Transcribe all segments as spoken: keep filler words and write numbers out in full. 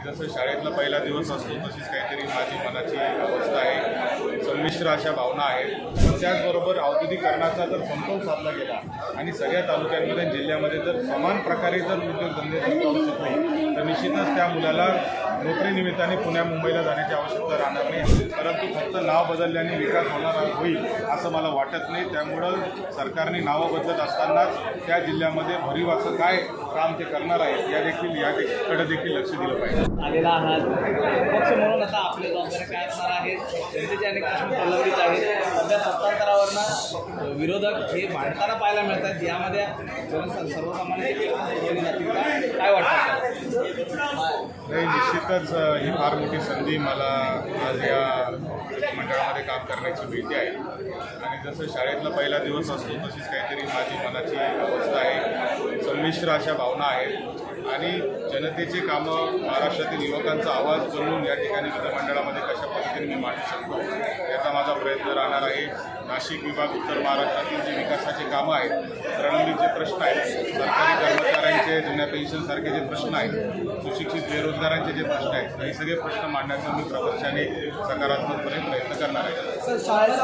जसं शाळेतला पहिला दिवस असतो तशीच काहीतरी माझी मनाची अवस्था आहे, संमिश्र अशा भावना आहेत। पण त्याचबरोबर औद्योगिकरणाचा जर समतोल साधला गेला आणि सगळ्या तालुक्यांमध्ये जिल्ह्यामध्ये जर समान प्रकारे जर उद्योगधंदे चालू शकले तर निश्चितच त्या मुलाला नोकरीनिमित्ताने पुण्या मुंबईला जाण्याची आवश्यकता राहणार नाही, परंतु फक्त नाव बदलल्याने विकास होणार होईल असं मला वाटत नाही। त्यामुळं सरकारने नावं बदलत असतानाच त्या जिल्ह्यामध्ये भरीव असं काय काम ते करणार आहेत या देखील याकडे देखील लक्ष दिलं पाहिजे। आलेला आहात पक्ष म्हणून आता आपल्या जबाबदाऱ्या काय असणार आहेत, जनतेचे अनेक प्रश्न प्रलंबित आहेत। सध्या सत्तांतरावरनं विरोधक हे भांडताना पाहायला मिळतात, यामध्ये सर्वसामान्य काय वाटतं? नाही, निश्चितच ही फार मोठी संधी मला आज या मंडळामध्ये काम करण्याची मिळते आहे आणि जसं शाळेतला पहिला दिवस असतो तशीच काहीतरी माझी मनाची अवस्था आहे, संमिश्र अशा भावना आहेत आणि जनतेचे कामं महाराष्ट्रातील युवकांचा आवाज बनवून या ठिकाणी विधानमंडळामध्ये कशा पद्धतीने मी मांडू शकतो याचा माझा प्रयत्न राहणार आहे। नाशिक विभाग, उत्तर महाराष्ट्रातील जे विकासाचे कामं आहेत, प्रलंबित जे प्रश्न आहेत, सरकारी कर्मचाऱ्यांचे जुन्या पेन्शनसारखे जे प्रश्न आहेत, सुशिक्षित बेरोजगारांचे जे प्रश्न आहेत, हे सगळे प्रश्न मांडण्याचा मी प्रकर्षाने सकारात्मकपणे प्रयत्न करणार आहे।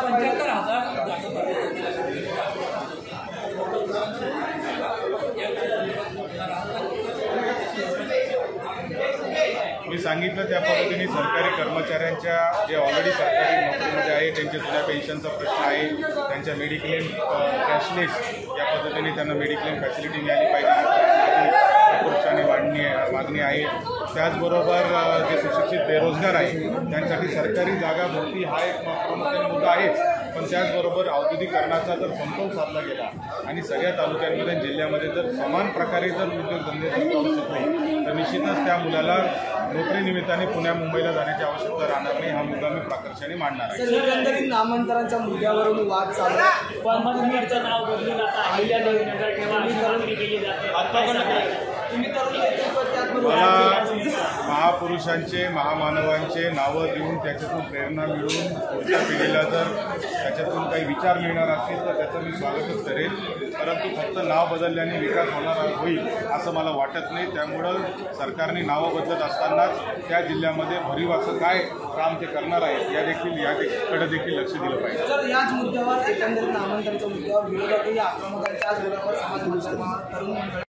मी सांगितलं त्या पद्धतीने सरकारी कर्मचाऱ्यांच्या जे ऑलरेडी सरकारी नोकरीमध्ये आहे त्यांच्या जुन्या पेन्शनचा प्रश्न आहे, त्यांच्या मेडिक्लेम कॅशलेस या पद्धतीने त्यांना मेडिक्लेम फॅसिलिटी मिळाली पाहिजे पुरुषांनी वाढणी मागणी आहे। त्याचबरोबर जे सुशिक्षित बेरोजगार आहे त्यांसाठी सरकारी जागा भरती हा एक प्रामुख्याने मुद्दा आहेच, पण त्याचबरोबर औद्योगिकरणाचा जर समतोल साधला गेला आणि सगळ्या तालुक्यांमध्ये जिल्ह्यामध्ये जर समान प्रकारे जर उद्योगधंदे चालू शकले तर निश्चितच त्या मुलाला नोकरीनिमित्ताने पुण्या मुंबईला जाण्याची आवश्यकता राहणार नाही, हा मुद्दा मी प्राकर्षाने मांडणार आहे। एकंदरीत नामांतरांच्या मुद्द्यावरून वाद चालू आहे, पण तुम्ही नाव बदलून आता अहिल्यानगर ठेवा केली जाते। मला महापुरुषांचे, महामानवांचे नावं देऊन त्याच्यातून प्रेरणा मिळून पुढच्या पिढीला जर त्याच्यातून काही विचार मिळणार असतील तर त्याचं मी स्वागतच करेल, परंतु फक्त नाव बदलल्याने विकास होणार होईल असं मला वाटत नाही। त्यामुळं सरकारने नावं बदलत असतानाच त्या जिल्ह्यामध्ये भरीव असं काय काम ते करणार आहेत या देखील याकडे देखील लक्ष दिलं पाहिजे। तर याच मुद्द्यावर एकंदरीत नामांतराच्या मुद्द्यावर विरोधकही आक्रमक आहेत, त्याचबरोबर समाज तरुण